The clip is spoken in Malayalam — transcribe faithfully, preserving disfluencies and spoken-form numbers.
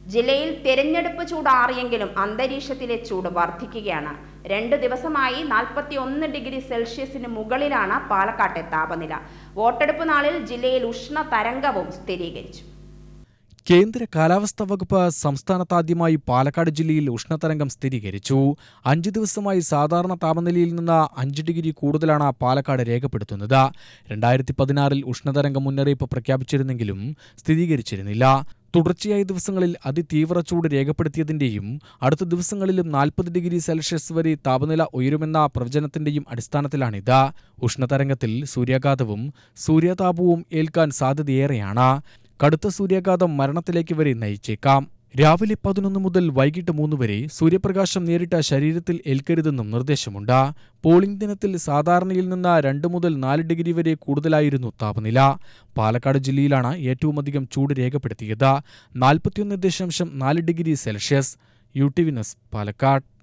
ജില്ലയിൽ തെരഞ്ഞെടുപ്പ് ചൂടാറിയെങ്കിലും അന്തരീക്ഷത്തിലെ ചൂട് വർദ്ധിക്കുകയാണ്. രണ്ടു ദിവസമായി നാൽപ്പത്തി ഒന്ന് ഡിഗ്രി സെൽഷ്യസിന് മുകളിലാണ് പാലക്കാട്ടെ താപനില. വോട്ടെടുപ്പ് നാളിൽ ജില്ലയിൽ ഉഷ്ണ തരംഗവും സ്ഥിരീകരിച്ചു. കേന്ദ്ര കാലാവസ്ഥാ വകുപ്പ് സംസ്ഥാനത്താദ്യമായി പാലക്കാട് ജില്ലയിൽ ഉഷ്ണതരംഗം സ്ഥിരീകരിച്ചു. അഞ്ചു ദിവസമായി സാധാരണ താപനിലയിൽ നിന്ന് അഞ്ച് ഡിഗ്രി കൂടുതലാണ് പാലക്കാട് രേഖപ്പെടുത്തുന്നത്. രണ്ടായിരത്തി പതിനാറിൽ ഉഷ്ണതരംഗം മുന്നറിയിപ്പ് പ്രഖ്യാപിച്ചിരുന്നെങ്കിലും സ്ഥിരീകരിച്ചിരുന്നില്ല. തുടർച്ചയായ ദിവസങ്ങളിൽ അതിതീവ്ര ചൂട് രേഖപ്പെടുത്തിയതിന്റെയും അടുത്ത ദിവസങ്ങളിലും നാൽപ്പത് ഡിഗ്രി സെൽഷ്യസ് വരെ താപനില ഉയരുമെന്ന പ്രവചനത്തിന്റെയും അടിസ്ഥാനത്തിലാണിത്. ഉഷ്ണതരംഗത്തിൽ സൂര്യാഘാതവും സൂര്യാതാപവും ഏൽക്കാൻ സാധ്യതയേറെയാണ്. കടുത്ത സൂര്യാഘാതം മരണത്തിലേക്ക് വരെ നയിച്ചേക്കാം. രാവിലെ പതിനൊന്ന് മുതൽ വൈകിട്ട് മൂന്ന് വരെ സൂര്യപ്രകാശം നേരിട്ട് ശരീരത്തിൽ ഏൽക്കരുതെന്നും നിർദ്ദേശമുണ്ട്. പോളിംഗ് ദിനത്തിൽ സാധാരണയിൽ നിന്ന് രണ്ട് മുതൽ നാല് ഡിഗ്രി വരെ കൂടുതലായിരുന്നു താപനില. പാലക്കാട് ജില്ലയിലാണ് ഏറ്റവുമധികം ചൂട് രേഖപ്പെടുത്തിയത്. നാൽപ്പത്തിയൊന്ന് ദശാംശം നാല് degree Celsius. U T V news Palakkad.